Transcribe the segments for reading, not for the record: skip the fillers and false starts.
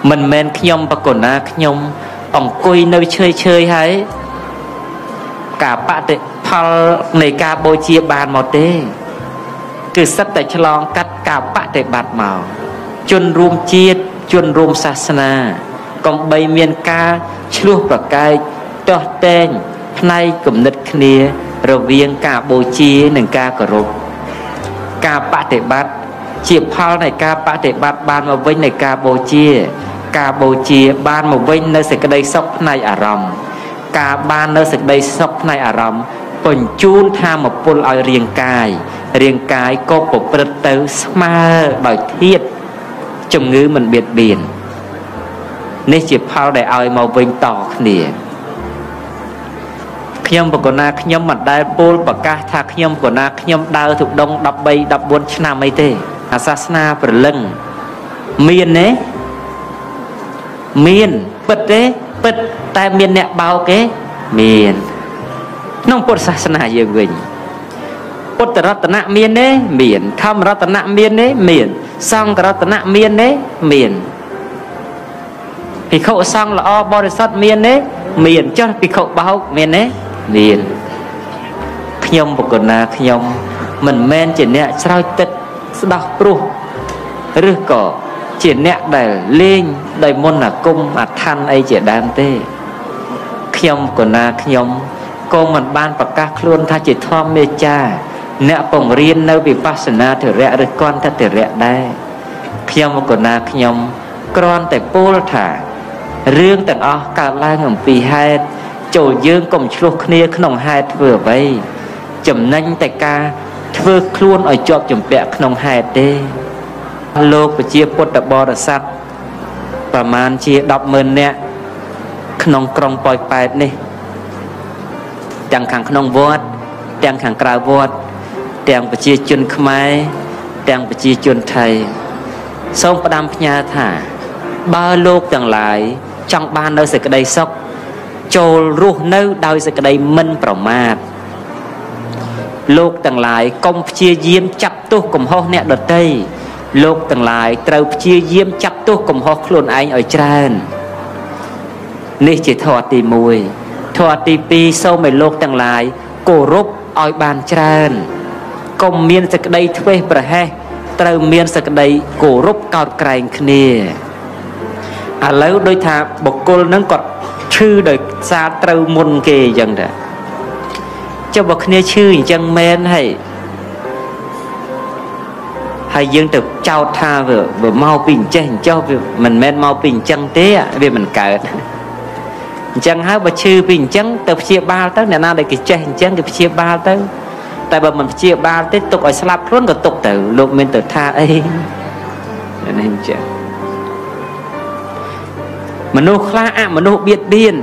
mình men nhom bạc cồn na nhom ông cùi nơi chơi hay cả bạn để phal này cả bồi chia bàn một đê cứ sắp tại chlong cắt cả bạn để bạt màu chôn rùm chiết chôn rùm sasana còn bay miền ca chluo và cai cho tên nay cùng nứt kia rồi viên cả bồi chia nâng ca cờ rục cả bạn để bạt chia phal này cả bạn để bạt bàn mà vinh này cả bồi chia bàn mà vinh nơi sẽ cái đây sốc này à rầm cả ban nơi sực đây sốc này à rầm phần chun tham một pol ở riêng cài có một bật tới ma bởi thiết chồng ngữ mình biệt biển nên chỉ phao để ai màu vinh tỏ nè nhâm của na nhâm mặt đai pol bạc ca thạc nhâm của na nhâm đau thuộc đông đập bay đập buôn năm mấy thế asasna bờ lưng miền đấy miền bật đấy bật tai miền nẹt bao cái miền nông bột asasna dương vinh bột ratana miền đấy miền tham ratana miền đấy miền sang ratana miền đấy miền thì khẩu sang là o bò sát miền đấy miền cho thì khẩu bao miền đấy miền nhom một con na nhom mình men chỉ nẹt sao tết đọc pro rứa cỏ chỉ nẹt để lên đầy môn là cung mà than ấy chỉ đam tê nhom con na nhom con mình ban bạc các luôn tha chỉ thom mê cha nẹt bồng riêng nơi bị pasana thử rẽ rồi con ta thử rẽ đây nhom con na nhom con tại pol thả riêng tận o cả lai ngầm pì hai chỗ dương cùng chuộc nia khung hai vừa vậy chấm nhanh tại ca vừa luôn ở chọp chấm bẹ khung hai tê lô của chia bột đập bò đập sắt và man chia đọc mơn nè khung krong poi pẹt nè chẳng khang khung vót chẳng khang cào vót chẳng của chia chun khmai chẳng của chia chun thầy xong đam nhà thả ba lô chẳng lại trong ban nơi sẽ cái đây sốc trôi ruột nơi đôi sẽ cái đây minh bảo mát lục tầng lại công chia diêm chặt tu cùng ho nẹt đợt đây lục tầng lại trâu chia diêm chặt tu cùng ho luôn anh ở trênនេះជាធម៌ទី1ធម៌ទី2សូមឲ្យលោកទាំងឡាយគោរពឲ្យបានច្រើនកុំមានសេចក្តីធ្វេសប្រហែសត្រូវមានសេចក្តីគោរពកោតក្រែងគ្នាឥឡូវដូចថាបុគ្គលនឹងគាត់ឈឺដោយសារត្រូវមុនគេអញ្ចឹងតាចុះបើគ្នាឈឺអញ្ចឹងមែនហើយយើងទៅចោទថាវាមកពីអញ្ចេះអញ្ចោះវាមិនមែនមកពីអញ្ចឹងទេវាមិនកើតអញ្ចឹងហើយបើឈឺពីអញ្ចឹងទៅព្យាបាលទៅអ្នកណាដែលគេចេះអញ្ចឹងគេព្យាបាលទៅតែបើមិនព្យាបាលទេទុកឲ្យស្លាប់ខ្លួនក៏ទុកទៅលោកមានទៅថាអីនេះអញ្ចឹងមនុស្សខ្លះអមនុស្សបៀតបៀន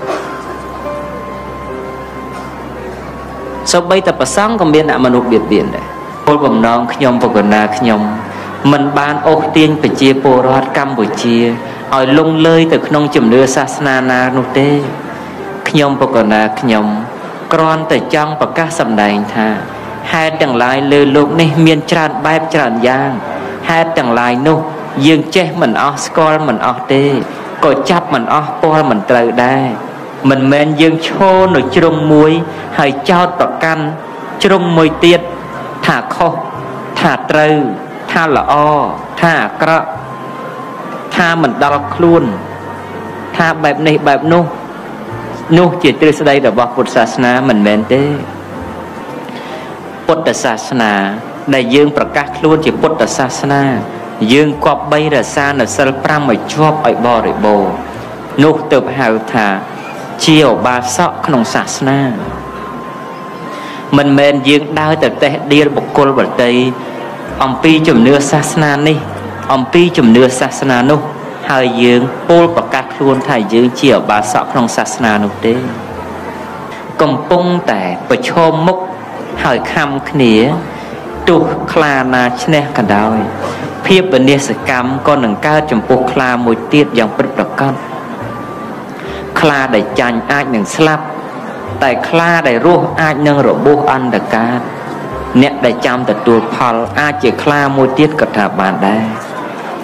សូម្បីតែប្រសង់ក៏មានអមនុស្សបៀតបៀនដែរគោលបំណងខ្ញុំបកណាខ្ញុំមិនបានអូសទាញប្រជាពលរដ្ឋកម្ពុជាឲ្យលងលើយទៅក្នុងជំនឿសាសនាណានោះទេខ្ញុំបកណាខ្ញុំគ្រាន់តែចង់ប្រកាសសម្ដែងថាហេតុទាំងឡាយលើលោកនេះមានច្រើនបែបច្រើនយ៉ាងហេតុទាំងឡាយនោះយើងចេះមិនអស់ស្គាល់មិនអស់ទេក៏ចាប់មិនអស់ពលមិនត្រូវដែរមិនមែនយើងឈរនៅជ្រុងមួយហើយចោតប្រកាន់ជ្រុងមួយទៀតថាខុសថាត្រូវថាល្អថាអាក្រក់ថាមិនដល់ខ្លួនថាបែបនេះបែបនោះជាទ្រឹស្ដីរបស់ពុទ្ធសាសនាមិនមែនទេពុទ្ធសាសនាដែលយើងប្រកាសខ្លួនជាពុទ្ធសាសនាយើងគប្បីរក្សានៅសិល5ឲ្យជាប់ឲ្យបរិបូរណ៍នោះទើបហៅថាជាឧបាសកក្នុងសាសនាមិនមែនយើងដើរទៅតេះដៀលបុគ្គលបតីអំពីជំនឿសាសនានេះអំពីជំនឿសាសនានោះហើយយើងពោលប្រកាសខ្លួនថាយើងជាឧបាសកក្នុងសាសនានោះទេកំពុងតែប្រឈមមុខហើយខំគ្នាទោះខ្លាណាឈ្នះក៏ដោយភាពវិនាសកម្មក៏នឹងកើតចំពោះខ្លាមួយទៀតយ៉ាងពិតប្រាកដខ្លាដែលចាញ់អាចនឹងស្លាប់តែខ្លាដែលរស់អាចនឹងរបួសអន្តកាតអ្នកដែលចាំទទួលផលអាចជាខ្លាមួយទៀតក៏ថាបានដែរ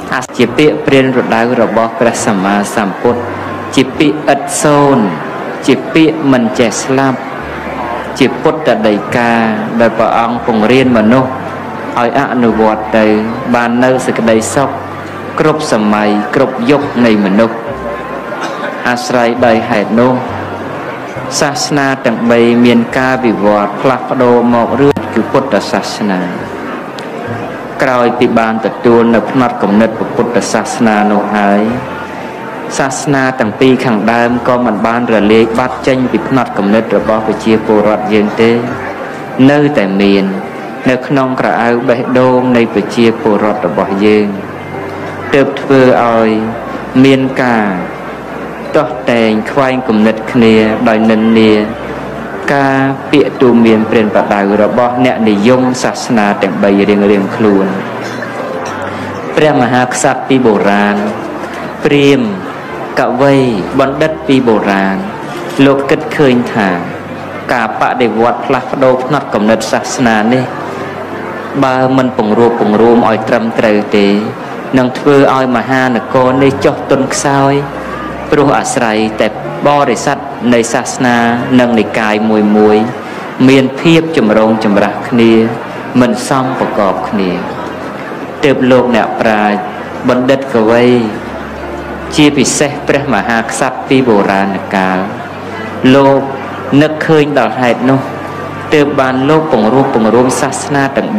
អាជាពាក្យព្រានរដៅរបស់ព្រះសម្មាសម្ពុទ្ធជាពាក្យឥតសូន្យជាពាក្យមិនចេះស្លាប់ជាពុទ្ធដីកាដែលព្រះអង្គពង្រៀនមនុស្សឲ្យអនុវត្តទៅបាននៅសេចក្តីសុខគ្រប់សម័យគ្រប់យុគនៃមនុស្សអាស្រ័យដោយហេតុនោះសាសនាទាំង3មានការវិវត្តផ្លាស់ប្ដូរមករឿងគឺពុទ្ធសាសនាក្រោយពីបានទទួលនៅផ្នត់គំនិតពុទ្ធសាសនានោះហើយសាសនាទាំងពីរខាងដើមក៏មិនបានរលាយបាត់ចេញពីផ្នត់គំនិតរបស់ប្រជាពលរដ្ឋយើងទេនៅតែមាននៅក្នុងក្រអៅបេះដូងនៃប្រជាពលរដ្ឋរបស់យើងទើបធ្វើឲ្យមានការតោះតែងខ្វែងគំនិតគ្នាដោយនិន្នាការពាក្យទូមានព្រានប្រដៅរបស់អ្នកនិយមសាសនាទាំង3រៀងៗខ្លួនព្រះមហាក្សត្រពីបុរាណព្រាហ្មណ៍កវីបណ្ឌិតពីបុរាណលោកគិតឃើញថាការបដិវត្តផ្លាស់ប្ដូរផ្នត់គំនិតសាសនានេះបើមិនពង្រួមឲ្យត្រឹមត្រូវទេនឹងធ្វើឲ្យមហានគរនេះចុះទុនខ្សោយព្រោះអាស្រ័យតែបរិស័ទនៃសាសនានិងនិកាយមួយមានភាពចម្រូងចម្រាសគ្នាមិនសមប្រកបគ្នាទើបលោកអ្នកប្រាជ្ញបណ្ឌិតកវីជាពិសេសព្រះមហាក្សត្រពីបុរាណកាលលោកនឹកឃើញដល់ហេតុនោះទើបបានលោកពង្រួមសាសនាទាំង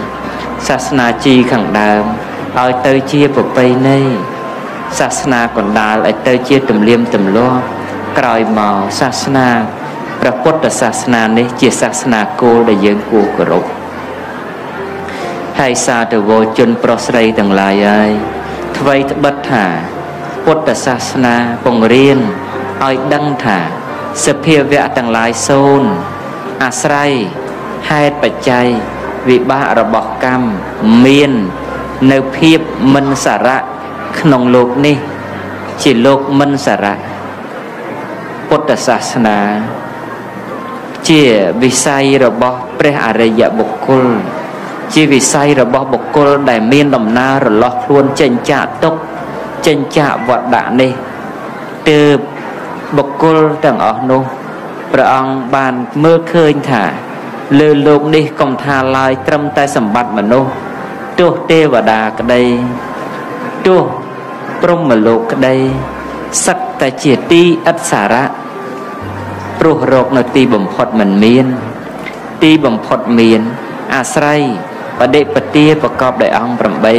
3សាសនាជីខាងដើមឲ្យទៅជាប្រពៃណីសាសនាកណ្ដាលឲ្យទៅជាទំនៀមទម្លាប់ក្រោយមកសាសនាព្រះពុទ្ធសាសនានេះជាសាសនាគោលដែលយើងគួរគោរពហើយសាធវជនប្រុសស្រីទាំងឡាយហើយថ្វីត្បិតថាពុទ្ធសាសនាពង្រៀនឲ្យដឹងថាសភាវៈទាំងឡាយសូន្យអាស្រ័យហេតុបច្ច័យវិបាករបស់កម្មមាននៅភាពមិនសារៈក្នុងលោកនេះជាលោកមិនសារៈពុទ្ធសាសនាជាវិស័យរបស់ព្រះអរិយបុគ្គលជាវិស័យរបស់បុគ្គលដែលមានដំណើររលាស់ខ្លួនចេញចាកទុក្ខចេញចាកវត្តដាក់នេះទើបបុគ្គលទាំងអស់នោះព្រះអង្គបានមើលឃើញថាលើលោកនេះកុំថាឡើយត្រឹមតែសម្បត្តិមនុស្សទោះទេវតាក្តីទោះព្រហ្មលោកក្តីសឹកតែជាទីឥតសារៈព្រោះរកនៅទីបំផុតមិនមានទីបំផុតមានអាស្រ័យបដិបទាប្រកបដោយអង្គ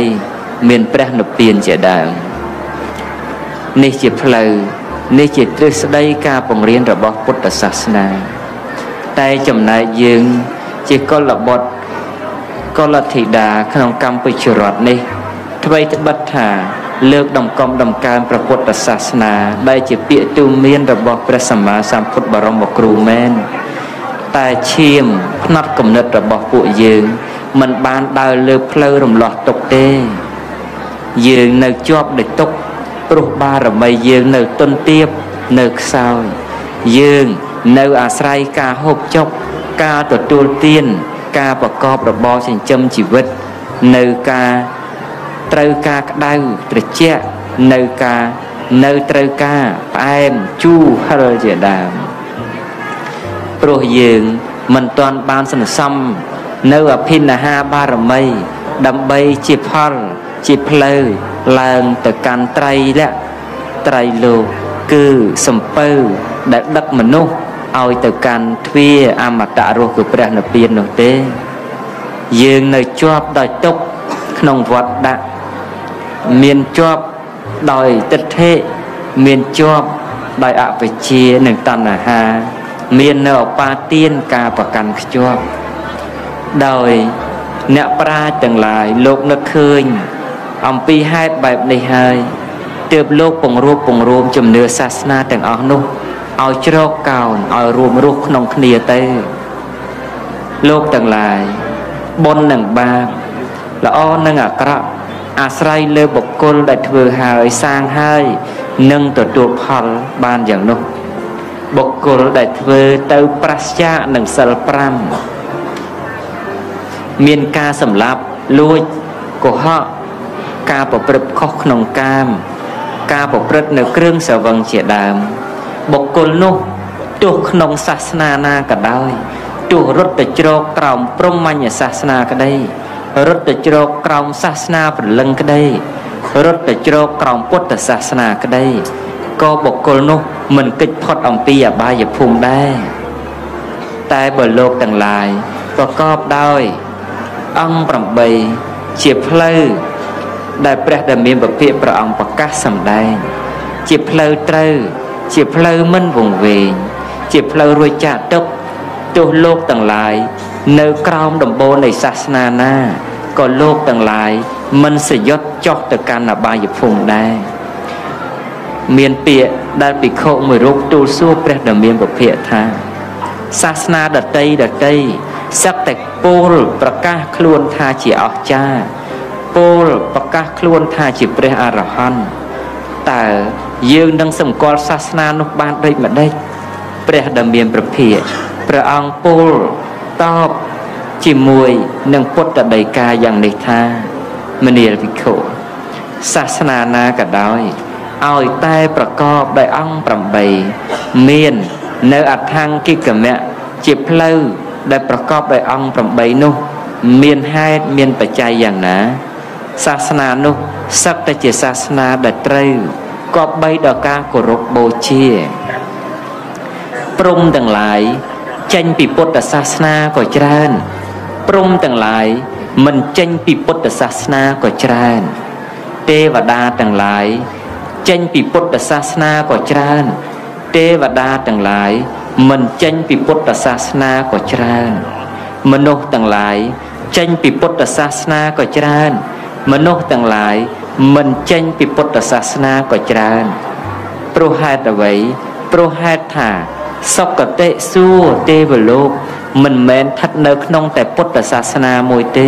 8មានព្រះនិព្វានជាដើមនេះជាផ្លូវនេះជាទ្រឹស្ដីការបង្រៀនរបស់ពុទ្ធសាសនាតែចំណែកយើងជាកុលបុត្រកុលធីតាក្នុងកម្ពុជារដ្ឋនេះថ្មីត្បិតថាលើកដំកំដំកើងព្រះពុទ្ធសាសនាដែលជាពាក្យទូមានរបស់ព្រះសម្មាសម្ពុទ្ធបរមគ្រូមែនតែឈាមផ្នត់គំនិតរបស់ពួកយើងមិនបានដើរលើផ្លូវរំលោះទុកទេយើងនៅជាប់ដោយទុកព្រោះបារមីយើងនៅទន់ទាបនៅខ្សោយយើងនៅអាស្រ័យការហូបចុកការទទួលទានការប្រកបរបរចិញ្ចឹមជីវិតនៅការត្រូវការក្តៅត្រជាក់នៅត្រូវការផ្អែមជូរហឹរជាដើមព្រោះយើងមិនទាន់បានសន្សំនៅអភិនិហាបារមីដើម្បីជាផលជាផ្លូវឡើងទៅកាន់ត្រៃលក្ខត្រៃលោកគឺសំពៅដែលដឹកមនុស្សឲ្យទៅកាន់ទ្វារអមតៈរស់គឺព្រះនិព្វាននោះទេយើងនៅជាប់ដោយទុក្ខក្នុងវត្តដាក់មានជាប់ដោយទិដ្ឋិមានជាប់ដោយអវិជ្ជានិងតណ្ហាមាននៅឧបាទានការប្រកាន់ខ្ជាប់ដោយអ្នកប្រាជ្ញទាំងឡាយលោកនឹកឃើញអំពីហេតុបែបនេះហើយទើបលោកពង្រួមជំនឿសាសនាទាំងអស់នោះឲ្យជ្រកកោនឲ្យរួមរស់ក្នុងគ្នាទៅលោកទាំងឡាយបុណ្យនិងបាបល្អនិងអាក្រក់អាស្រ័យលើបុគ្គលដែលធ្វើហើយសាងហើយនឹងទទួលផលបានយ៉ាងនោះបុគ្គលដែលធ្វើទៅប្រឆាចនឹងសិល5មានការសម្លាប់លួចកុហកការប្រព្រឹត្តខុសក្នុងកាមការប្រព្រឹត្តនៅគ្រឿងស្រវឹងជាដើមបុគ្គលនោះទោះក្នុងសាសនាណាក៏ដោយទោះរត់ទៅជ្រកក្រោមព្រហ្មញ្ញសាសនាក្តីរត់ទៅជ្រកក្រោមសាសនាព្រលឹងក្តីរត់ទៅជ្រកក្រោមពុទ្ធសាសនាក្តីក៏បុគ្គលនោះមិនគេចផុតអំពីអបាយភូមិដែរតែបើលោកទាំងឡាយប្រកបដោយអង្គ8ជាផ្លូវដែលព្រះដែលមានពភាកព្រះអង្គប្រកាសសម្ដែងជាផ្លូវត្រូវជាផ្លូវមិនវង្វេងជាផ្លូវរួចចាកទុក្ខទោះលោកទាំងឡាយនៅក្រោមដំបូលនៃសាសនាណាក៏លោកទាំងឡាយមិនសយុទ្ធចុះទៅកាន់អបាយភូមិដែរមានពាក្យដែលភិក្ខុមួយរូបទូលសួរព្រះដែលមានពភាកថាសាសនាដតីសឹកតែពោលប្រកាសខ្លួនថាជាអស្ចារ្យពោលប្រកាសខ្លួនថាជាព្រះអរហន្តតើយើងនឹងសម្គាល់សាសនានោះបានដូចម្ដេចព្រះដែលមានព្រះភិក្ខព្រះអង្គពោលតបជាមួយនឹងពុទ្ធដីកាយ៉ាងនេះថាមនាលភិក្ខុសាសនាណាក៏ដោយឲ្យតែប្រកបដោយអង្គ8មាននៅអដ្ឋង្គិកមៈជាផ្លូវដែលប្រកបដោយអង្គ8នោះមានហេតុមានបច្ច័យយ៉ាងណាសាសនានោះសឹកតែជាសាសនាដែលត្រូវគប្បីដល់ការគោរពបូជាព្រំទាំងឡាយចេញពីពុទ្ធសាសនាក៏ច្រើនព្រំទាំងឡាយមិនចេញពីពុទ្ធសាសនាក៏ច្រើនទេវតាទាំងឡាយចេញពីពុទ្ធសាសនាក៏ច្រើនទេវតាទាំងឡាយមិនចេញពីពុទ្ធសាសនាក៏ច្រើនមនុស្សទាំងឡាយចេញពីពុទ្ធសាសនាក៏ច្រើនមនុស្សទាំងឡាយមិនចេញពីពុទ្ធសាសនាក៏ច្រើនព្រោះហេតុអ្វីព្រោះហេតុថាសុគតិសួគ៌ទេវលោកមិនមែនស្ថិតនៅក្នុងតែពុទ្ធសាសនាមួយទេ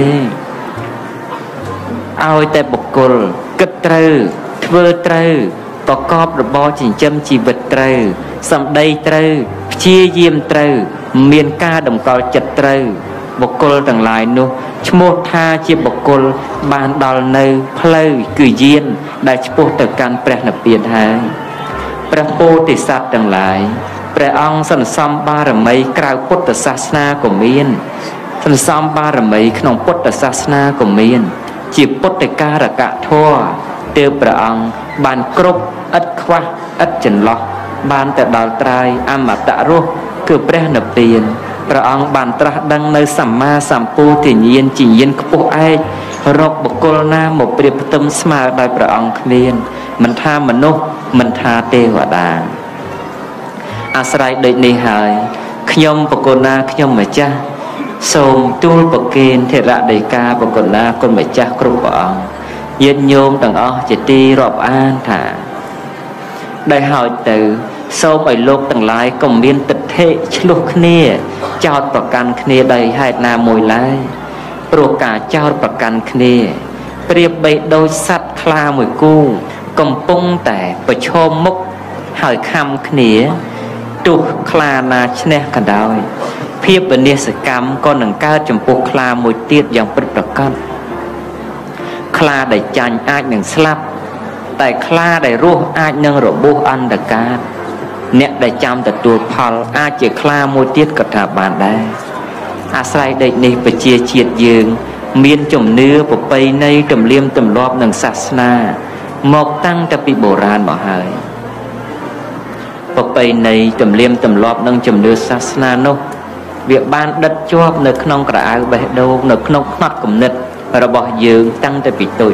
ឲ្យតែបុគ្គលគិតត្រូវធ្វើត្រូវប្រកបរបរចិញ្ចឹមជីវិតត្រូវសម្ដីត្រូវព្យាយាមត្រូវមានការតម្កល់ចិត្តត្រូវបុគ្គលទាំងឡាយនោះឈ្មោះថាជាបុគ្គលបានដល់នៅផ្លូវគឺយានដែលឆ្ពោះទៅកាន់ព្រះនិព្វានហើយព្រះពោធិសត្វទាំងឡាយព្រះអង្គសន្សំបារមីក្រៅពុទ្ធសាសនាក៏មានសន្សំបារមីក្នុងពុទ្ធសាសនាក៏មានជាពុទ្ធការកធម៌ទើបព្រះអង្គបានគ្រប់ឥតខ្វះឥតចន្លោះបានទៅដល់ត្រើយអមតៈរស់គឺព្រះនិព្វានព្រះអង្គបានត្រាស់ដឹងនៅសម្មាសម្ពុទ្ធញ្ញាណជាញាណខ្ពស់ឯករកបុគ្គលណាមកប្រៀបផ្ទឹមស្មើដោយព្រះអង្គគ្មានមិនថាមនុស្សមិនថាទេវតាអាស្រ័យដូចនេះហើយខ្ញុំបកុណាខ្ញុំម្ចាស់សូមទូលប្រគេនធរដីកាបកុណាគុណម្ចាស់គ្រប់ព្រះអង្គញាតិញោមទាំងអស់ជាទីរាប់អានថាដែលហើយទៅសូមឲ្យលោកទាំងឡាយកុំមានទិដ្ឋិឆ្លោះគ្នាចោទប្រកាន់គ្នាដោយហេតុណាមួយឡើយព្រោះការចោទប្រកាន់គ្នាប្រៀបបីដូចសត្វខ្លាមួយគូកំពុងតែប្រឈមមុខហើយខំគ្នាទោះខ្លាណាឈ្នះក៏ដោយភាពវិនាសកម្មក៏នឹងកើតចំពោះខ្លាមួយទៀតយ៉ាងពិតប្រាកដខ្លាដែលចាញ់អាចនឹងស្លាប់តែខ្លាដែលរស់អាចនឹងរបួសអន្តកាតអ្នកដែលចាំទទួលផលអាចជាខ្លាមួយទៀតក៏ថាបានដែរអាស្រ័យដូចនេះប្រជាជាតិយើងមានជំនឿប្រពៃណីទំនៀមទម្លាប់និងសាសនាមកតាំងតែពីបុរាណមកហើយប្រពៃណីទំនៀមទម្លាប់និងជំនឿសាសនានោះវាបានដិតជាប់នៅក្នុងក្រអៅបេះដូងនៅក្នុងផ្នត់គំនិតរបស់យើងតាំងតែពីតូច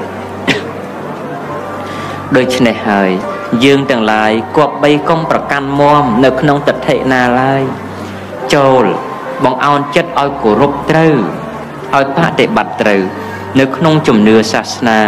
ដូច្នេះហើយយើងទាំងឡាយគប្បីកុំប្រកាន់មាំនៅក្នុងទិដ្ឋិណាឡើយចូលបង្អោនចិត្តឲ្យគោរពត្រូវឲ្យបដិបត្តិត្រូវនៅក្នុងជំនឿសាសនា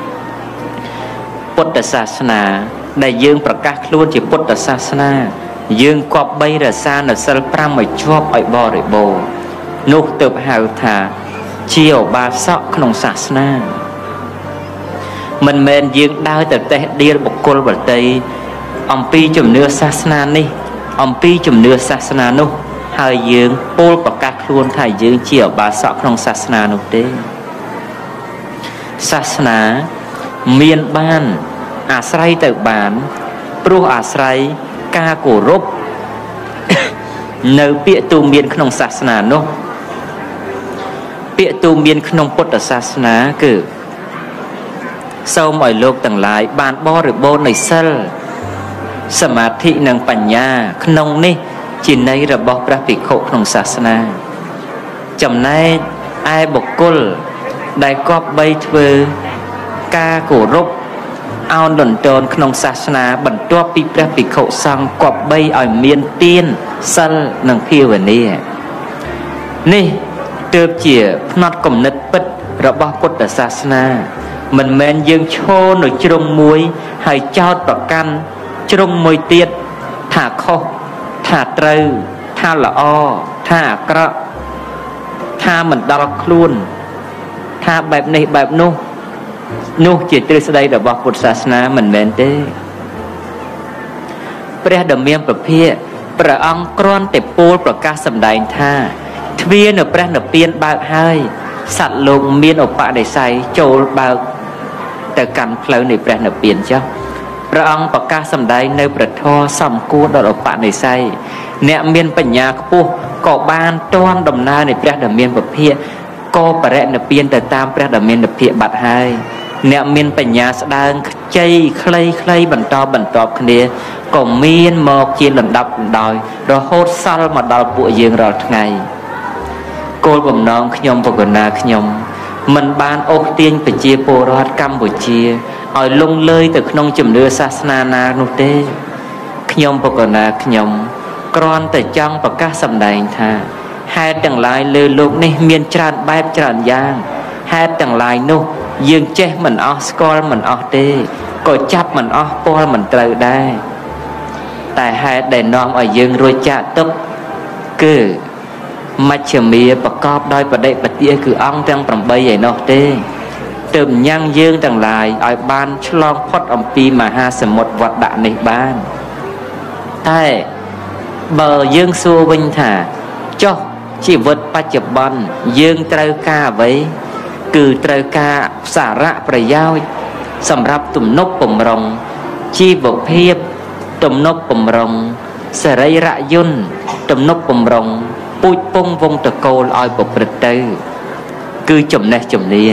ពុទ្ធសាសនាដែលយើងប្រកាសខ្លួនជាពុទ្ធសាសនាយើងគប្បីរក្សានៅសិល5ឲ្យជាប់ឲ្យបរិបូរណ៍នោះទើបហៅថាជាឧបាសកក្នុងសាសនាមិនមែនយើងដើរទៅតេះដៀលបុគ្គលបតីអំពីជំនឿសាសនានេះអំពីជំនឿសាសនានោះហើយយើងពោលប្រកាសខ្លួនថាយើងជាឧបាសកក្នុងសាសនានោះទេសាសនាមានបានអាស្រ័យទៅបានព្រោះអាស្រ័យការគោរពនៅពាក្យទូមានក្នុងសាសនានោះពាក្យទូមានក្នុងពុទ្ធសាសនាគឺសូមឲ្យលោកទាំងឡាយបានបរិបូរណ៍នៃសិលសមាធិនិងបញ្ញាក្នុងនេះជាន័យរបស់ព្រះភិក្ខុក្នុងសាសនាចំណែកឯបុគ្គលដែលគប្បីធ្វើការគោរពអោនលន់តនក្នុងសាសនាបន្ទាប់ពីព្រះភិក្ខុសង្ឃគប្បីឲ្យមានទានសិលនិងភាវនានេះទើបជាផ្នត់គំនិតពិតរបស់ពុទ្ធសាសនាមិនមែនយើងឈរនៅជ្រុងមួយហើយចោទប្រកាន់ជ្រុងមួយទៀតថាខុសថាត្រូវថាល្អថាអាក្រក់ថាមិនដល់ខ្លួនថាបែបនេះបែបនោះជាទ្រឹស្ដីរបស់ពុទ្ធសាសនាមិនមែនទេព្រះដ៏មានពភាកព្រះអង្គគ្រាន់តែពោលប្រកាសសម្ដែងថាទ្វារនៅព្រះនិព្វានបើកហើយសត្វលោកមានឧបនិស្ស័យចូលបើកទៅកាន់ផ្លូវនៃព្រះនិព្វានចុះព្រះអង្គប្រកាសសម្ដែងនៅព្រះធម៌សំគួរដល់ឧបនិស្ស័យអ្នកមានបញ្ញាខ្ពស់ក៏បានទាន់ដំណើរនៃព្រះដ៏មានពភាកក៏បរិនិព្វានទៅតាមព្រះដ៏មានពភាកបាត់ហើយអ្នកមានបញ្ញាស្ដើងខ្ចីខ្លីបន្តគ្នាក៏មានមកជាលំដាប់លំដោយរហូតសល់មកដល់ពួកយើងរាល់ថ្ងៃគោលបំណងខ្ញុំបកណាខ្ញុំមិនបានអូសទាញប្រជាពលរដ្ឋកម្ពុជាឲ្យលងលើយទៅក្នុងជំនឿសាសនាណានោះទេខ្ញុំបកណាខ្ញុំគ្រាន់តែចង់ប្រកាសសម្ដែងថាហេតុទាំងឡាយលើលោកនេះមានច្រើនបែបច្រើនយ៉ាងហេតុទាំងឡាយនោះយើងចេះមិនអស់ស្គាល់មិនអស់ទេក៏ចាប់មិនអស់ពលមិនត្រូវដែរតែហេតុដែលនាំឲ្យយើងរួចចាកទុកគឺមជ្ឈិមាប្រកបដោយបដិបទាគឺអង្គទាំង8ឯនោះទេទើបញ៉ាំងយើងទាំងឡាយឲ្យបានឆ្លងផុតអំពីមហាសមុទ្រវត្តនេះបានតែបើយើងសួរវិញថាចុះជីវិតបច្ចុប្បន្នយើងត្រូវការអ្វីគឺត្រូវការសារៈប្រយោជន៍សម្រាប់ទំនុកបំរុងជីវភាពទំនុកបំរុងសរីរយន្តទំនុកបំរុងពូជពងវងតកូលឲ្យប្រព្រឹត្តទៅគឺចំណេះជំនាញ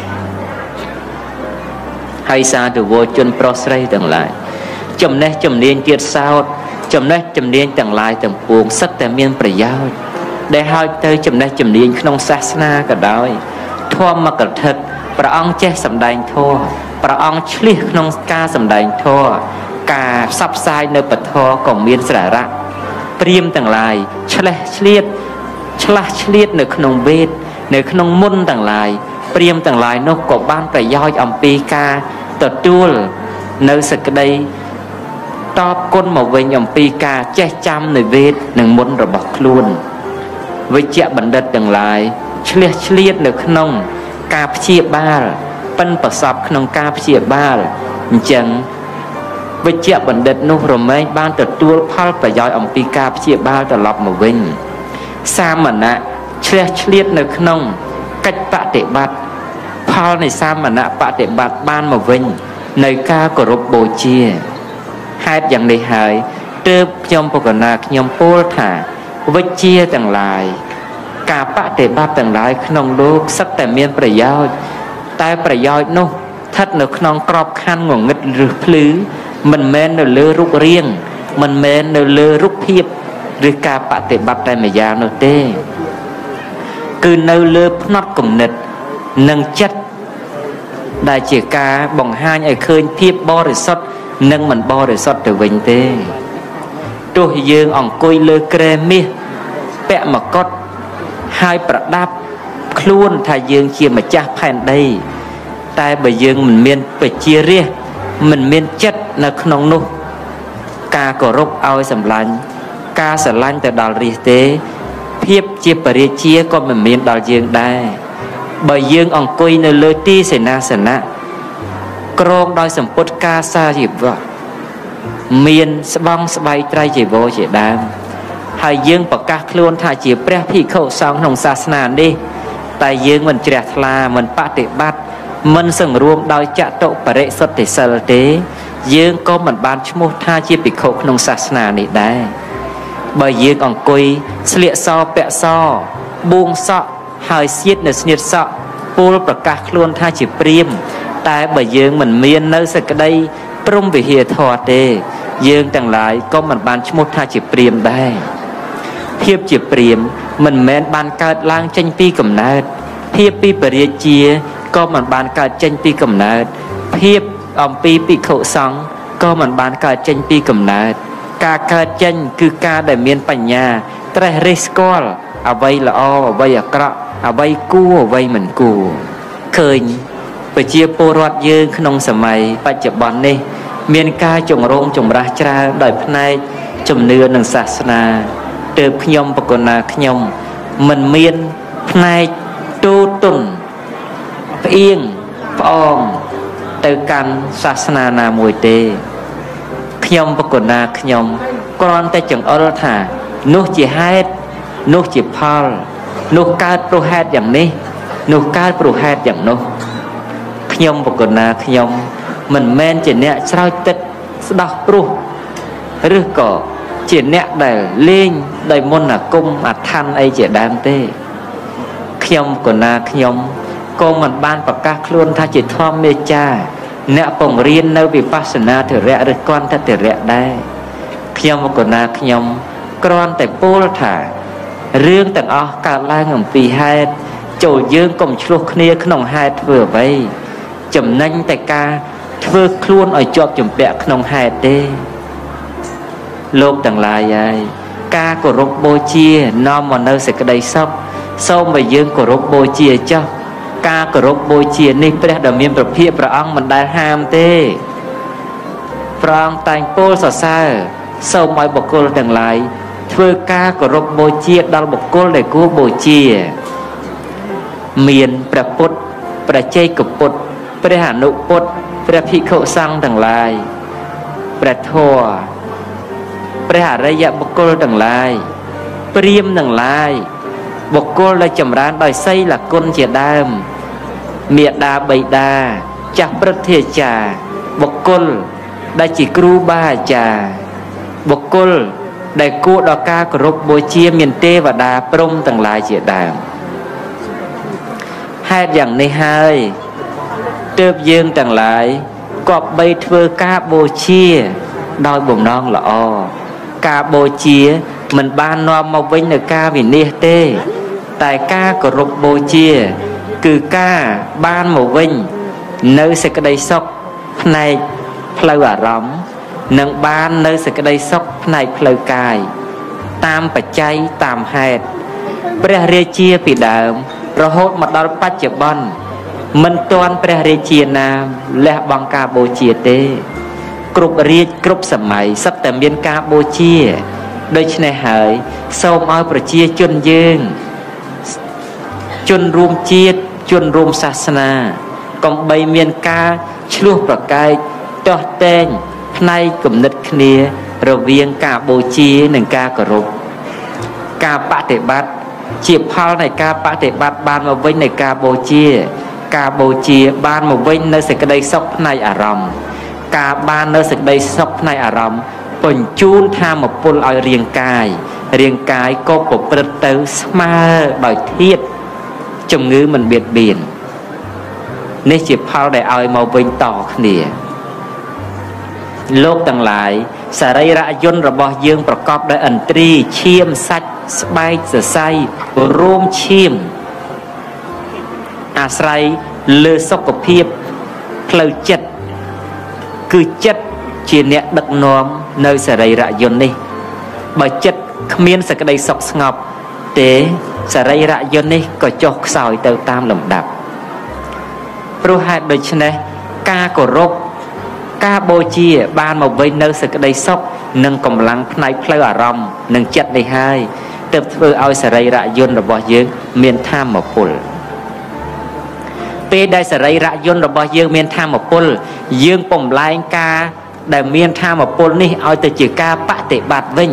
ហើយសាធុវជនប្រុសស្រីទាំងឡាយចំណេះជំនាញទៀតសោតចំណេះជំនាញទាំងឡាយទាំងពួងសិតតែមានប្រយោជន៍ដែលហើយទៅចំណេះជំនាញក្នុងសាសនាក៏ដោយធម៌កថាព្រះអង្គចេះសម្ដែងធម៌ព្រះអង្គឆ្លៀសក្នុងការសម្ដែងធម៌ការផ្សព្វផ្សាយនៅពធក៏មានសារៈព្រាហ្មណ៍ទាំងឡាយឆ្លាស់ឆ្លៀតនៅក្នុងវេទនៅក្នុងមុនទាំងឡាយព្រាហ្មណ៍ទាំងឡាយនោះក៏បានប្រយោជន៍អំពីការទទួលនៅសេចក្តីតបគុណមកវិញអំពីការចេះចាំនៅវេទនិងមុនរបស់ខ្លួនវិជ្ជបណ្ឌិតទាំងឡាយឆ្លៀតនៅក្នុងការព្យាបាលប៉ិនប្រសពក្នុងការព្យាបាលអញ្ចឹងវិជ្ជបណ្ឌិតនោះរមែងបានទទួលផលប្រយោជន៍អំពីការព្យាបាលត្រឡប់មកវិញសាមណៈឆ្លៀតនៅក្នុងកិច្ចបដិបត្តិផលនៃសាមណៈបដិបត្តិបានមកវិញនៅការគោរពបូជាហេតុយ៉ាងនេះហើយទើបខ្ញុំបកណាខ្ញុំពោលថាវិជ្ជាទាំងឡាយការបដិបត្តិទាំងឡាយក្នុងលោកសឹកតែមានប្រយោជន៍តែប្រយោជន៍នោះស្ថិតនៅក្នុងក្របខ័ណ្ឌងងឹតឬភ្លឺមិនមែននៅលើរូបរាងមិនមែននៅលើរូបភាពឬការបដិបត្តិតែម្យ៉ាងនោះទេគឺនៅលើផ្នត់គំនិតនិងចិត្តដែលជាការបង្ហាញឲ្យឃើញភាពបរិសុទ្ធនិងមិនបរិសុទ្ធទៅវិញទេទោះយើងអង្គុយលើគ្រែមាសពាក់មកុដហើយប្រដាប់ខ្លួនថាយើងជាម្ចាស់ផែនដីតែបើយើងមិនមានបជារាជមិនមានចិត្តនៅក្នុងនោះការគោរពឲ្យសម្លាញ់ការស្រឡាញ់ទៅដល់រាជទេភាពជាបរិជាក៏មិនមានដល់យើងដែរបើយើងអង្គុយនៅលើទីសេនាសនៈក្រងដោយសម្ពុតការសាជីវៈមានស្បង់ស្បៃត្រៃជីវរជាដើមហើយយើងប្រកាសខ្លួនថាជាព្រះភិក្ខុសង្ឃក្នុងសាសនានេះតែយើងមិនជ្រះថ្លាមិនបដិបត្តិ mình sừng ruộng đòi chạ tộ bà rệ xuất để sơ tế dương có mình ban chú mô tha chia bị khổ nông sát nà này đá bởi dương còn quỳ sliệ so bẹ so buông sọ hơi xiết nửa sniết sọ bố bà cạc luôn tha chỉ priêm tại bởi dương mình miên nơi sẽ cái đây prung vì hiệp thọ tê dương chẳng lại có mình ban chú mô tha chỉ priêm đây thiếp chỉ priêm mình men ban cao lang tranh pi cầm nát thiếp pi bà rịa chia có mình ban cao tranh pi cầm nát thiếp ông pi pi khổ sóng có mình ban cao tranh pi cầm nát ca cao tranh cứ ca để miên bánh nhà tre riscol à vây là o à vây à krọ à vây cu à vây mình cu khơi bởi chia bồ rọt dương nông sầm mày bạch chập bón đi miên ca trồng rong trồng ra tra đợi phần này trồng nưa nâng sạt na từ nhom và còn là nhom mình miên này tu tuần yên phong từ căn sạt na na mùi tê nhom và còn là nhom con tay chẳng ở thả nước chỉ hai nước chỉ phal nước cao pro haiอย่างนี้nước cao pro haiอย่างนู้nhom và còn là nhom mình men chỉ nè sao tết đọc pro rứa cỏ chỉ nè để lên đầy môn là cung à than ấy chỉ đam tê nhom còn là nhom con mình ban bạc các luôn tha chỉ thom mê cha nè bồng riêng nơi bị pasana thử rẽ được con ta thử rẽ đây nhom còn là nhom con tại pol thả riêng tận o cả lai ngầm pì hai chỗ dương cùng chuộc nia khung hai vừa vây chấm nhanh tại ca vừa luôn ở chọp chấm bẹ khung hai tê lốp tầng lai ai ca của rốt bôi chia nom mà nơi sẽ cái đây sắp sau mà dương của rốt bôi chia cho ca của rốt bôi chia ní pre đầm miênประเภท ព្រះអង្គមិនដែលហាមទេព្រះអង្គតែងពោលសរសើរសូមឲ្យបុគ្គលទាំងឡាយធ្វើការគោរពបូជាដល់បុគ្គលដែលគួរបូជាមានព្រះពុទ្ធព្រះជ័យកពុទ្ធព្រះអនុពុទ្ធព្រះភិក្ខុសង្ឃទាំងឡាយព្រះធម៌ព្រះអរិយបុគ្គលទាំងឡាយព្រាហ្មណ៍ទាំងឡាយបុគ្គលដែលចម្រើនដោយសីលគុណជាដើមមេដាបៃតាចាស់ព្រឹទ្ធាចារ្យបុគ្គលដែលជាគ្រូបាអាចារ្យបុគ្គលដែលគួរដល់ការគោរពបូជាមានទេវតាព្រំទាំងឡាយជាដើមហេតុយ៉ាងនេះហើយទើបយើងទាំងឡាយគប្បីធ្វើការបូជាដោយបំណងល្អការបូជាមិនបាននាំមកវិញនូវការវិនាសទេតែការគោរពបូជាគឺការបានមកវិញនៅសេចក្តីសុខផ្នែកផ្លូវអារម្មណ៍នឹងបាននៅសេចក្តីសុខផ្នែកផ្លូវកាយតាមបច្ច័យតាមហេតុព្រះរាជាពីដើមរហូតមកដល់បច្ចុប្បន្នមិនទាន់ព្រះរាជាណាលះបង់ការបូជាទេគ្រប់រាជគ្រប់សម័យសុទ្ធតែមានការបូជាដូច្នេះហើយសូមឲ្យប្រជាជនយើងជនរួមជាតិជនរួមសាសនាកុំបីមានការឆ្លោះប្រកែកទាស់ទែងផ្នែកគំនិតគ្នារវាងការបូជានិងការគោរពការបដិបត្តិជាផលនៃការបដិបត្តិបានមកវិញនៃការបូជាការបូជាបានមកវិញនៅសេចក្តីសុខផ្នែកអារម្មណ៍ការបាននៅសេចក្តីសុខផ្នែកអារម្មណ៍បញ្ជូនធម៌ពលឲ្យរាងកាយក៏ប្រព្រឹត្តទៅស្មើដោយធាតុជំងឺមិនបៀតបៀននេះជាផលដែលឲ្យមកវិញតគ្នាលោកទាំងឡាយសរីរយន្តរបស់យើងប្រកបដោយឥន្ទ្រីឈាមសាច់ស្បែកសរសៃរួមឈាមអាស្រ័យលើសុខភាពផ្លូវចិត្តគឺចិត្តជាអ្នកដឹកនាំនៅសរីរយន្តនេះបើចិត្តគ្មានសេចក្តីសុខស្ងប់ទេសរីរយន្តនេះក៏ចុះខ្សោយទៅតាមលំដាប់ព្រោះហេតុដូច្នេះការគោរពការបូជាបានមកវិញនៅសេចក្តីសុខនិងកម្លាំងផ្នែកផ្លូវអារម្មណ៍និងចិត្តនេះហើយទើបធ្វើឲ្យសរីរយន្តរបស់យើងមានធម៌ពលពេលដែលសរីរយន្តរបស់យើងមានធម៌ពលយើងបំលែងការដែលមានធម៌ពលនេះឲ្យទៅជាការបដិបត្តិវិញ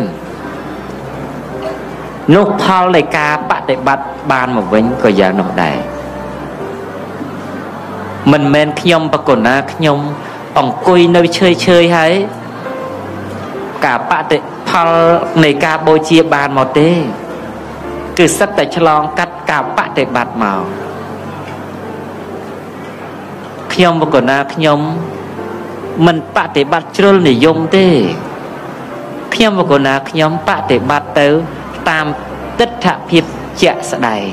នោះផលនៃការបដិបត្តិបានមកវិញក៏យ៉ាងនោះដែរ mình men nhom bạc cồn na nhom ông cùi nơi chơi hay cả bạn để phal này cả bồi chia bàn một đê cứ sắp tại chlong cắt cả bạn để bạt màu nhom bạc cồn na nhom mình bạn để bạt trơn để dùng thế nhom bạc cồn na nhom bạn để bạt tới tam tất thạ phiệt chạ sạ đầy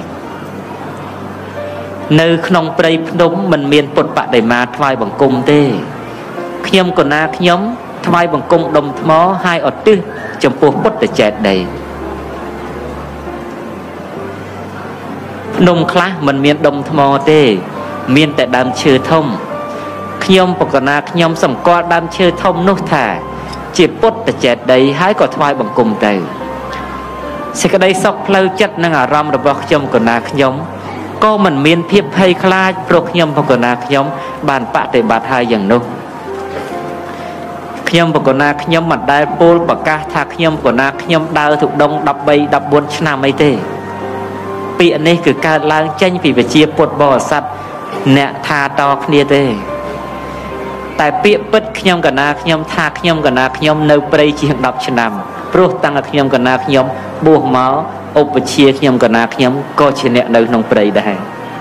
nơi không prey đúng mình miền bột bạc để mà thay bằng cung thế nhom còn na nhóm thay bằng cung đồng mó hai ở tư trong phố bút để chạy đầy nông khá mình miền đồng mó thế miền tại đàm chơi thông nhom còn na nhóm sầm qua đàm chơi thông nốt thả chỉ bút để chạy đầy hai có thay bằng cung đầy sẽ cái đây sọc lâu chất năng ở ram rồi bọc trong còn na nhóm có mình miền phiệp hay khai prok nhom còn na nhóm bàn bạc để bạt haiอย่างnô nhom bậc na nhom mặt đai pol bậc ca thạc nhom của na nhom đào thuộc đông đập bay đập buôn năm ấy thế bị này cứ ca lang tranh vì về chia bột bò sắt nè tha to kia thế tại bị bất nhom của na nhom thạc nhom của na nhom nâu prey chỉ hàng đập năm pro tăng nhom của na nhom buộc máu ốp chia nhom của na nhom có chỉ nè nâu nông prey đây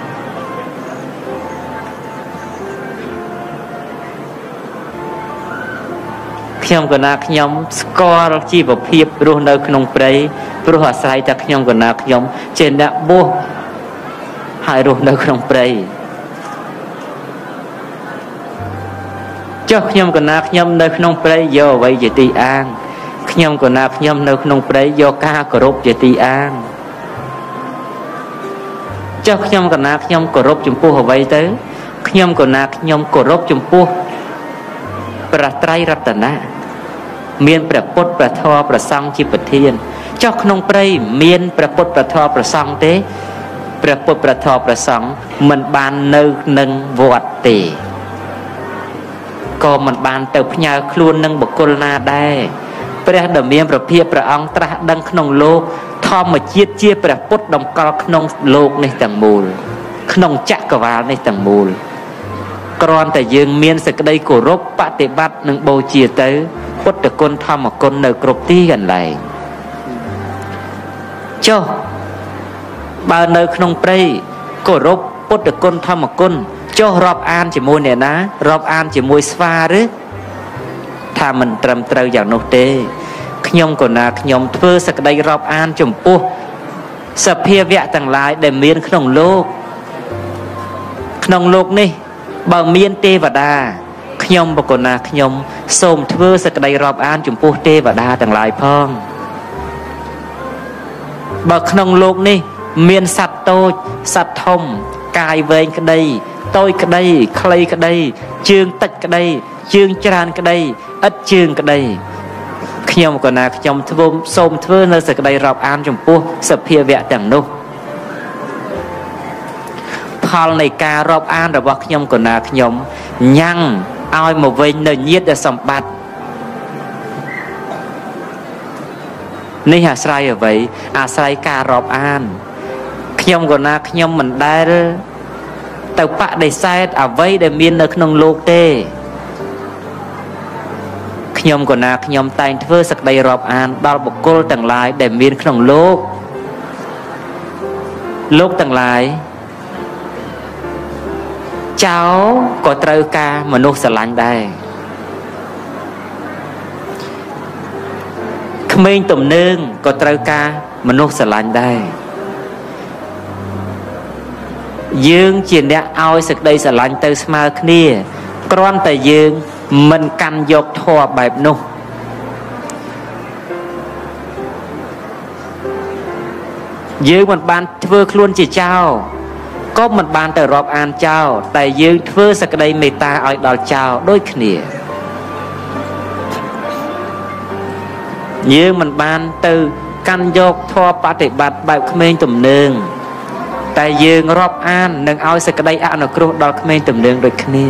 nhom của na nhom score chi vào phiệp luôn nơi nông prey pro họ sai ta nhom của na nhom trên đã buộc hai luôn nơi nông prey cho nhom của na nhom nơi nông prey do vậy về ti an nhom của na nhom nơi nông prey do ca cổ rốt về ti an cho nhom của na nhom cổ rốt chủng pu họ vậy tới nhom của na nhom cổ rốt chủng puประไตรรัตนะមានព្រះពុទ្ធព្រះធម៌ព្រះសង្ឃជាប្រធានចុះក្នុងព្រៃមានព្រះពុទ្ធព្រះធម៌ព្រះសង្ឃទេព្រះពុទ្ធព្រះធម៌ព្រះសង្ឃមិនបាននៅនឹងវត្តទេក៏មិនបានទៅផ្ញើខ្លួននឹងបុគ្គលណាដែរព្រះដ៏មានព្រះភិក្ខព្រះអង្គត្រាស់ដឹងក្នុងលោកធម្មជាតិជាព្រះពុទ្ធតម្កល់ក្នុងលោកនេះទាំងមូលក្នុងចក្រវាលនេះទាំងមូលគ្រាន់តែយើងមានសេចក្តីគោរពបប្រតិបត្តិនិងបូជាទៅពុទ្ធគុណធម្មគុណនៅគ្រប់ទីកន្លែងចុះបើនៅក្នុងព្រៃគោរពពុទ្ធគុណធម្មគុណចុះរាប់អានជាមួយអ្នកណារាប់អានជាមួយស្វាឬថាមិនត្រឹមត្រូវយ៉ាងនោះទេខ្ញុំក៏ណាខ្ញុំធ្វើសេចក្តីរាប់អានចំពោះសភាវៈទាំងឡាយដែលមានក្នុងលោកនេះបើមានទេវតាខ្ញុំបកុណាខ្ញុំសូមធ្វើសេចក្តីរាប់អានចំពោះទេវតាទាំងឡាយផងបើក្នុងលោកនេះមានសត្វតូចសត្វធំកាយវែងក្តីតូចក្តីខ្លីក្តីជើងតិចក្តីជើងច្រើនក្តីឥតជើងក្តីខ្ញុំក៏ណាខ្ញុំសូមធ្វើនៅសេចក្តីរាប់អានចំពោះសភាវៈទាំងនោះផលនៃការរាប់អានរបស់ខ្ញុំក៏ណាខ្ញុំញ៉ាំងឲ្យមកវិញនៅញាតិសម្បត្តិនេះអាស្រ័យអ្វីអាស្រ័យការរាប់អានខ្ញុំក៏ណាខ្ញុំមិនដែលទៅបដិសេធអ្វីដែលមាននៅក្នុងលោកទេខ្ញុំក៏ណាខ្ញុំតែងធ្វើសេចក្តីរាប់អានដល់បុគ្គលទាំងឡាយដែលមានក្នុងលោកទាំងឡាយចៅក៏ត្រូវការមនុស្សស្រឡាញ់ដែរក្មេងទំនើងក៏ត្រូវការមនុស្សស្រឡាញ់ដែរយើងជាអ្នកឲ្យសេចក្តីស្រឡាញ់ទៅស្មើគ្នាគ្រាន់តែយើងមិនកាន់យកធម៌បែបនោះយើងមិនបានធ្វើខ្លួនជាចៅក៏មិនបានទៅរាប់អានចោលតែយើងធ្វើសេចក្តីមេត្តាឲ្យដល់ចោលដូចគ្នាយើងមិនបានទៅកាន់យកធម៌បប្រតិបត្តិបែបក្មេងទំនើងតែយើងរាប់អាននិងឲ្យសេចក្តីអនុគ្រោះដល់ក្មេងទំនើងដូចគ្នា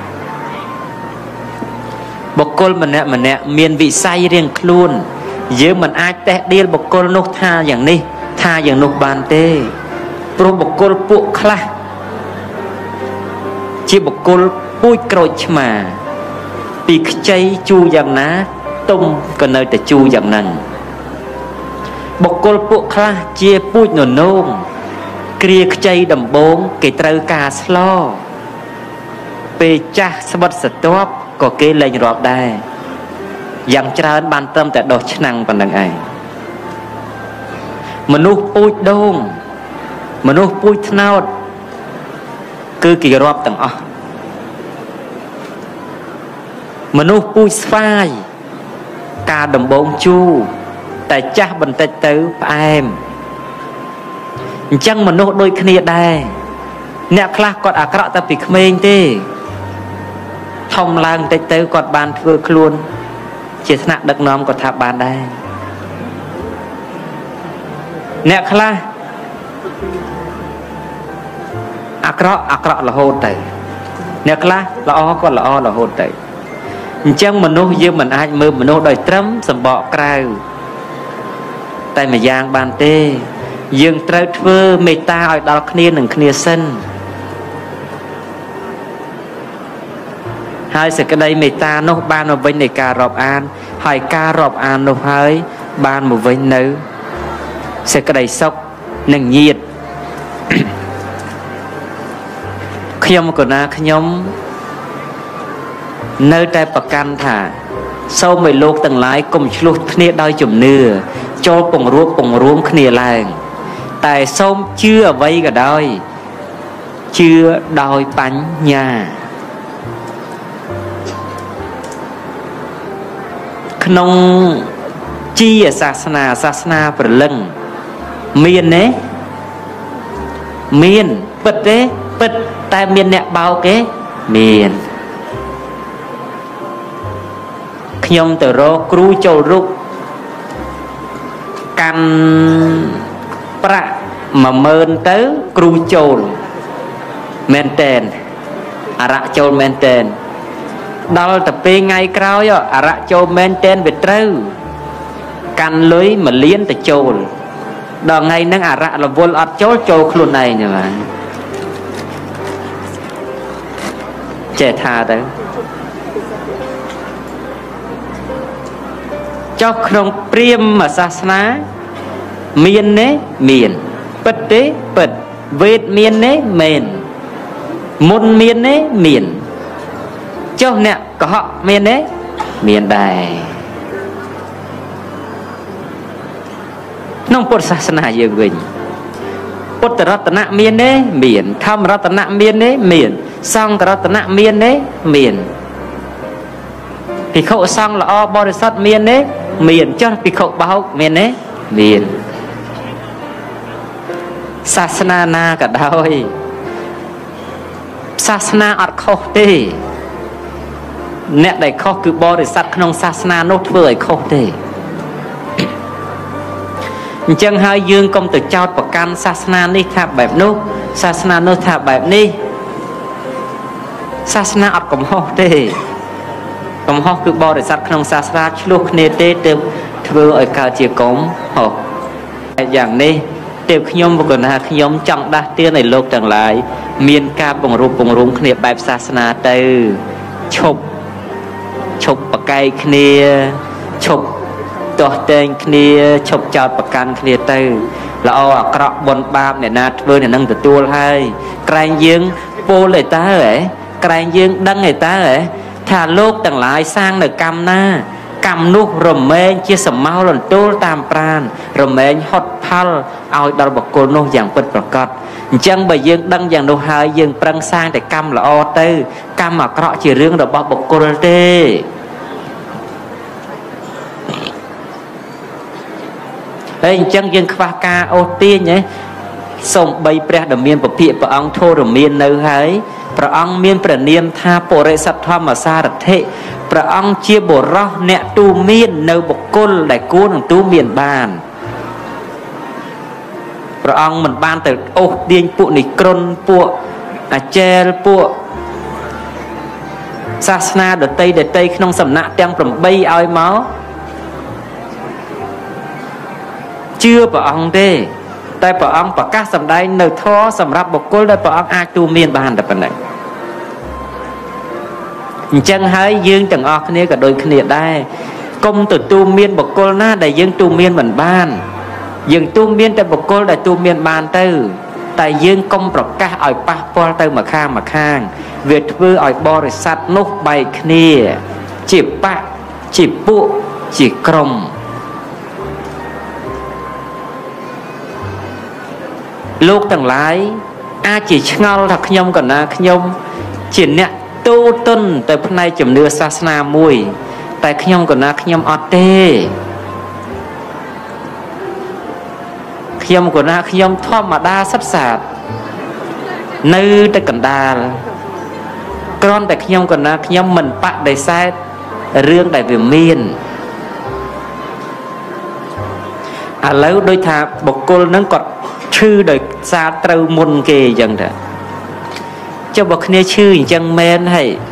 បុគ្គលម្នាក់មានវិស័យរៀងខ្លួនយើងមិនអាចតេះដៀលបុគ្គលនោះថាយ៉ាងនេះថាយ៉ាងនោះបានទេព្រោះបុគ្គលពួកខ្លះ chia bọc côn bụi cội mà bị chay chu dạng ná tung còn nơi để chu dạng nằng bọc côn bộ khla chia bụi nổ nôn kia chay đầm bốn cái trâu cà slo về cha sắp sật top có cái lên rọt đây dạng trơn ban tâm tại đồ chức năng bằng đằng ấy mà nuốt bụi đông mà nuốt bụi nào cứ kỳ rọp tầng ọ mà nuốt bụi phai ca đầm bốn chu tại cha bình tĩnh tử em chẳng mà nuốt đôi kia đây nè khla còn à cọ ta bị khmênh tê thông lang tê tê còn bàn vừa luôn chỉ nặng đặc nóm còn tháp bàn đây nè khla à cọ là hôn tê nè khla là o còn là o là hôn tê chẳng mà nuốt dương mình ai mơ mà nuốt đòi trấm sầm bọ cào tay mà giang bàn tê dương trâu thưa mê ta ở đó kia nâng kia sân hai sự cái đây mê ta nó ban một vinh này cà rọp an hai cà rọp an nó hơi ban một vinh nữ sẽ cái đây sốc nâng nhiệt khiêm của na khiêm nơi tay bạc can thả sau mấy lúc từng lái cùng lúc kia đôi chùm nưa cho bồng ruộng kia làng tại xong chưa vây cả đôi chưa đòi bánh nhà nông chi ở sát na bờ lưng miền đấy miền bật đấy bật tại miền nẹt bao cái miền nhom từ rô cru châu rục căn pra mà mơn tới cru châu maintain à rạ châu maintain đó tập pe ngay cao yo à rạ châu maintain về trâu căn lưới mà liên từ châu đó ngay nâng à rạ là vô ọt châu luôn này nhỉ mà trẻ tha đấy cho không priêm mà sa ná miền nế miền bật tế bật vết miền nế miền môn miền nế miền cho nè có họ miền nế miền đài nông bột sa ná dương bình bột ratana miền nế miền tham ratana miền nế miền sang ratana miền nế miền thì khẩu sang là o bò sát miền nế miền cho bị khẩu báo miền đấy miền sasana na cả đôi sasana ở khâu tê nè đại khâu cứ bò để sát không sasana nốt vơi khâu tê chân hai dương công tử trao bậc can sasana ní tháp bẹp nốt sasana nốt tháp bẹp ní sasana ở cầm hô tê cầm hô cứ bò để sát không sasana lúc nè tê tê vừa ở cao chia cống hộp dạng này tiêu nhom và còn là nhom trọng đa tiên này lột chẳng lại miền ca bồng rung kia bài sasana từ chụp bậc cây kia chụp tọt tên kia chụp chọt bậc can kia từ là o cọ bồn bám này nát vừa này nâng từ tua hai cày dương vô lời ta ấy cày dương đăng người ta ấy thà lột chẳng lại sang được cam na cầm nút rầm men chia sầm máu lần tô tam pran rầm men hot phal ao đào bọc cô nô dạng bật bọc cọt chân bởi dương đăng dạng nô hai dương prang sang để cầm là o tư cầm mà cọ chỉ riêng được bọc cô tê đây chân dương khoa ca ô tiên nhé sông bay pre đầm miên bậc địa bậc ông thô đầm miên nơi hái bậc ông miên bậc niêm tha bồ rệ sát thoa mà xa đặt thế bậc ông chia bồ rau nẹt tu miên nơi bậc côn đại côn thằng tu miên bàn bậc ông mình ban từ ô tiên phụ nị cron phụ à che phụ sasna đợt tây không sầm nạ đang cầm bay ao máu chưa bậc ông thế tại bậc ông bậc các sầm đây nơi thó sầm rạp bậc côn đây bậc ông ai tu miên bàn đặt bên này Chẳng hãy dương từng ọc kia cả đôi kia đây. Công từ tu miên bậc cô ná để dương tu miên mình ban. Dương tu miên tại bậc cô để tu miên ban tư. Tại dương công bậc cá ỏi bác bó tư mà khang. Việc vư ỏi bó rồi sát nốt bay kia. Chỉ bạc, chỉ bụ, chỉ krong. Lúc từng lái chỉ ngao thật nhông còn nhông chỉ nè tu tuân tới hôm nay chấm nửa sa na mùi tại nhông còn nhông ọt tê nhông còn nhông thom mà đa sắp sạt nơi tới cần đà con tại nhông còn nhông mình bạn đầy sai riêng tại vì miền lâu đôi thà bọc cô nó còn chư đời xa trâu môn kê chẳng đó cho bậc này chư chẳng men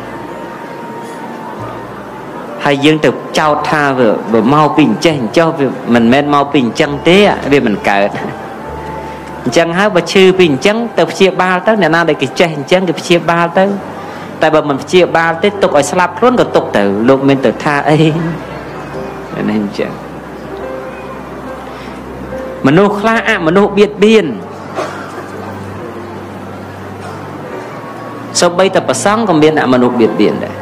hay dương tục trao tha vừa mau bình chẳng cho mình men mau bình chẳng thế vì mình cỡ chẳng hả bà chư bình chẳng tập chia ba tới nè na để cái chẳng chẳng cái chia ba tới tại bà mình chia ba tới tục ở slap luôn còn tục từ lúc mình tự tha ấy nên chẳng mà nô khla mà nô biết biên sau bây tập sáng còn biên mà nô biết biên đấy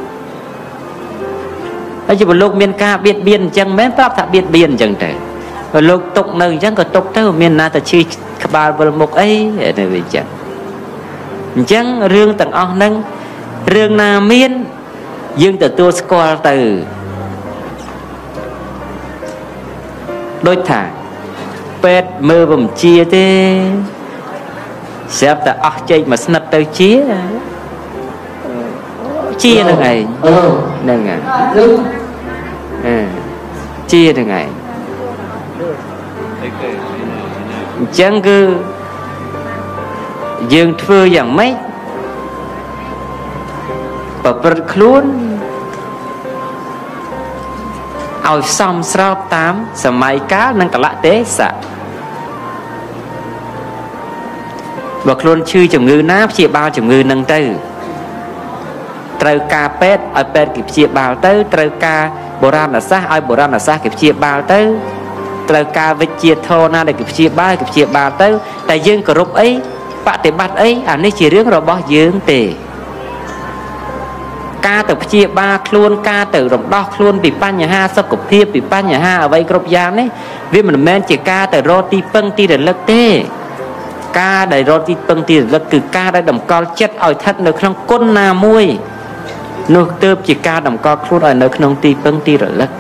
ấy chỉ một lúc miền ca biết biên chẳng mấy pháp thà biết biên chẳng thể và lúc tục nơi chẳng có tục tới miền na ta chi ba bờ một ấy này vì chẳng riêng tầng on nâng riêng na miên dương từ tua score từ đôi thả pet mơ bầm chia thế xếp ta chơi mà snap tới chia được ngày nâng chia được ngày chẳng cứ dương thưa dạng mấy và bật luôn ao xong sau 8 sớm mai cá nâng cả lại tế sạ và luôn chư chồng ngư náp chia bao chồng ngư nâng tư trời ca pet ở pet kịp chia bao tới trời ca bồ ram là sát ai bồ ram là sát kịp chia bao tới trời ca với chia thô na để kịp chia bao tới tại dương cờ rục ấy bạn để bắt ấy này chỉ riêng rồi bao dương tề ca tập chia ba luôn ca từ rộng đo luôn bị pan nhà ha sắp cục thiệp bị pan nhà ha ở vậy group giang đấy vì mình men chỉ ca từ roti păng ti để lật tê ca đầy roti păng ti để lật từ ca đã đầm con chết ở thật nơi trong côn na muôi nước tớp chỉ ca đầm con luôn ở nơi trong ti păng ti để lật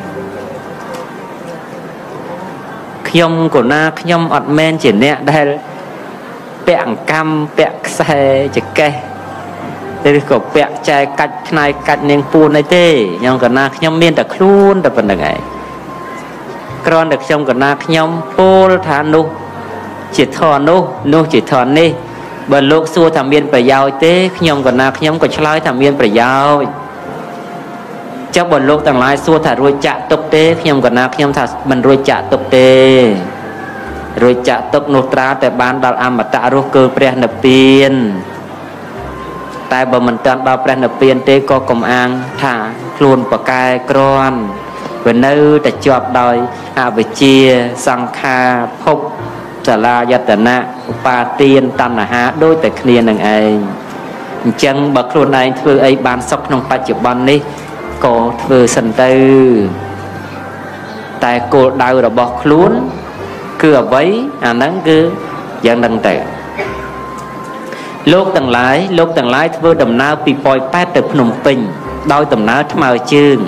nhom của na nhom ọt men chỉ nè đây bẹng cam bẹng xe chỉ kê đây có bẹc chai cắt này cắt nềnปูnày thế nhưng còn na nhom miên đặc luôn đặc phần này con được trong còn na nhom pol thà nu chỉ thò nu chỉ thò nè bờ lúc xua thằng miên phải giàu thế nhom còn na nhom còn chơi thằng miên phải giàu chắc bờ lúc thằng lái xua thà rồi chạ tục thế nhom còn na nhom thà mình rồi chạ tục thế rồi chạ tục nô tra tại ban đào am mà tạ rồi cơ pre nợ tiền tại bởi mình tên bao pren ở biên tế có công an thả luôn và cai con về nơi để chọp đòi về chia sang kha phúc trả la gia tần nạ ba tiên tan là há đôi tại kia nâng ấy chân bậc luôn này thưa ấy ban sóc trong ba chục ban đi có thưa sân tư tại cô đau là bọc luôn cứ ở vấy nắng cứ dân đăng tệ lúc tầng lái vừa đầm nao bị bòi pát từ Phnom Penh đôi tầm nao thăm ở trường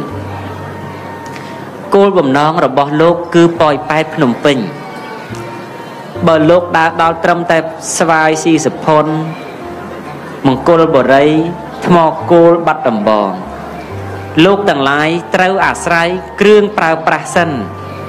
cô bầm non rồi bỏ lúc cứ bòi pát Phnom Penh bờ lúc đã đo trâm tay svai si sập phôn mong cô bờ rây thmo cô bắt đầm bòn lúc tầng lái trâu sài kêu prao prasen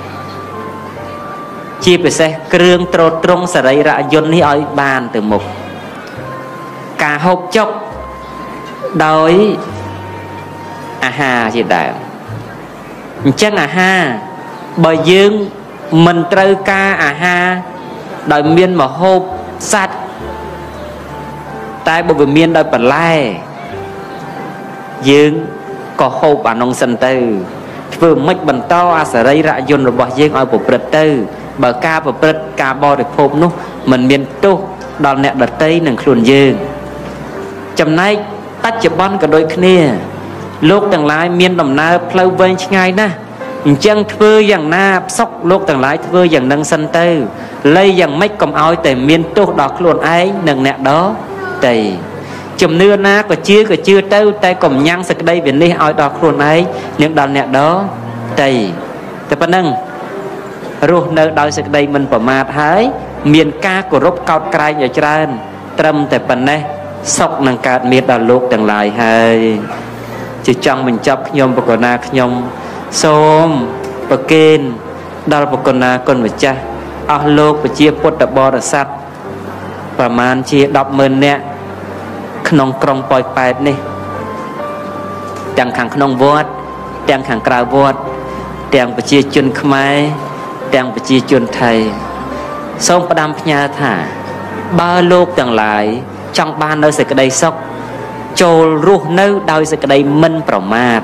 chia bề xe kêu trâu trung sài ra yun hi oi bàn từ một cả hộp chốc đói ha chị đại chân ha bởi dương mình trâu ca ha đòi miên mà hộp sạch tại bởi vì miên đòi bật lai dương có hộp bản nông sân tư vừa mách bần to à sở rây rạ dồn rồi bỏ dương ở bộ bật tư bờ ca bộ bật ca bò được hộp nút mình miền tu đào nẹt đợt tây nâng khuôn dương chầm nay tách chụp bón cả đôi kia lúc tầng lái miền đồng na plau vên ngay na chân thưa dạng na sóc lúc tầng lái thưa dạng nâng sân tư lây dạng mấy cầm oi tại miền tu đọc luôn ấy nâng nẹt đó tây chùm nưa na có chưa tâu tay cầm nhang sực đây biển đi oi đọc luôn ấy những đàn nẹt đó tây tập nâng ruột nơi đòi sực đây mình bỏ mát hái miền ca của rốt cao cài ở trên trầm tại phần này sọc nâng cát miệt đào lúc tầng lại hay chỉ trong mình chấp nhom bậc con na nhom xôm bậc kên đào bậc con na con vật cha ở lúc bậc chia bột đập bò đập sắt và man chia đọc mình nè nông krong poi pẹt nè chẳng hàng nông vót chẳng hàng cào vót chẳng bậc chia chun khmai chẳng bậc chia chun thầy xômประดำnhà thả ba lô tầng lại trong ba nơi sẽ cái đây sốc trôi ruột nơi đôi sẽ cái đây minh bảo mát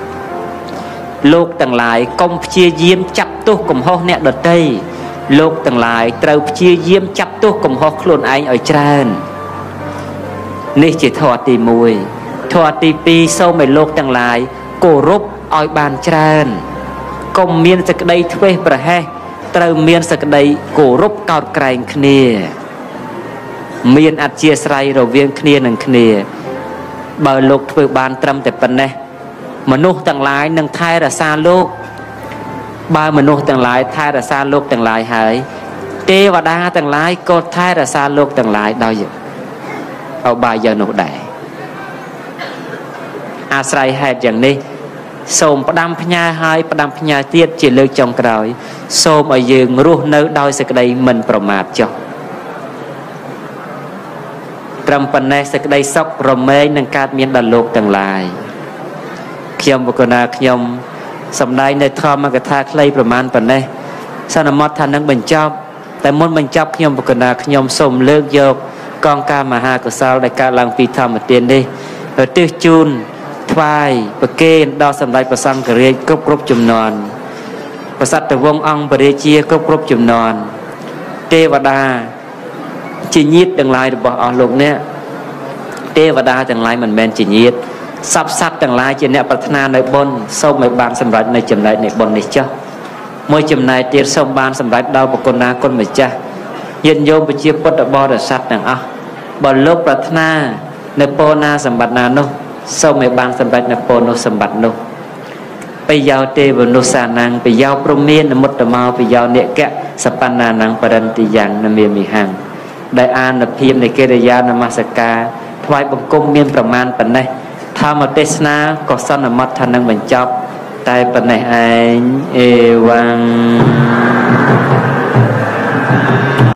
lô tầng lại công chia diêm chắp tu cùng hô nẹt đợt đây lô tầng lại trâu chia diêm chắp tu cùng hô luôn anh ở trênនេះជាធម៌ទី1ធម៌ទី2សូមឲ្យលោកទាំងឡាយគោរពឲ្យបានច្រើនកុំមានសេចក្តីធ្វេសប្រហែសត្រូវមានសេចក្តីគោរពកោតក្រែងគ្នាមានអធ្យាស្រ័យរវាងគ្នានឹងគ្នាបើលោកធ្វើបានត្រឹមតែប៉ុណ្ណេះមនុស្សទាំងឡាយនឹងថែរក្សាលោកបើមនុស្សទាំងឡាយថែរក្សាលោកទាំងឡាយហើយទេវតាទាំងឡាយក៏ថែរក្សាលោកទាំងឡាយដោយអបាយយ៉ាងនោះដែរអាស្រ័យហេតុយ៉ាងនេះសូមផ្ដាំផ្ញើឲ្យផ្ដាំផ្ញើទៀតជាលើកចុងក្រោយសូមឲ្យយើងរស់នៅដោយសេចក្តីមិនប្រមាទចុះត្រឹមប៉ុណ្ណេះសេចក្តីសុខរមែងនឹងកើតមានដល់លោកទាំងឡាយខ្ញុំបកណាខ្ញុំសម្ដែងនៅធម្មកថាខ្លីប្រមាណប៉ុណ្ណេះសន្មតថានឹងបញ្ចប់តែមុនបញ្ចប់ខ្ញុំបកណាខ្ញុំសូមលើកយកកងការមហាកុសលដែលកើតឡើងពីធម្មទាននេះទៅទិសជូនថ្វាយប្រគេនដល់សម្ដេចព្រះសង្ឃរាជគ្រប់ចំនួនប្រសិទ្ធវង្សអង្គបរិជាគ្រប់ចំនួនទេវតាជាញាតិទាំងឡាយរបស់អស់លោកអ្នកទេវតាទាំងឡាយមិនមែនជាញាតិសពសត្វទាំងឡាយជាអ្នកប្រាថ្នានៅបុណ្យសូមឲ្យបានសម្រេចនៅចំណែកនៃបុណ្យនេះចុះមួយចំណែកទៀតសូមបានសម្រេចដល់បុគ្គលណាគុណម្ចាស់ញាតិញោមប្រជាពុទ្ធបរិស័ទទាំងអស់បើលោកប្រាថ្នានៅពរណាសម្បត្តិណានោះសូមឲ្យបានសម្រេចនៅពរនោះសម្បត្តិនោះបយោទេវនុសានាងបយោព្រមាននមុតតមោបយោនិកៈសបណ្ណានាងបរិន្ទយ៉ាងនមាមិហੰដែលអានុភាពនៃកិរិយានមស្ការថ្វាយបង្គំមានប្រមាណប៉ុណ្ណេះធម្មទេសនាក៏សន្មតថានឹងបញ្ចប់តែប៉ុណ្ណេះឯងអេវ៉ាំង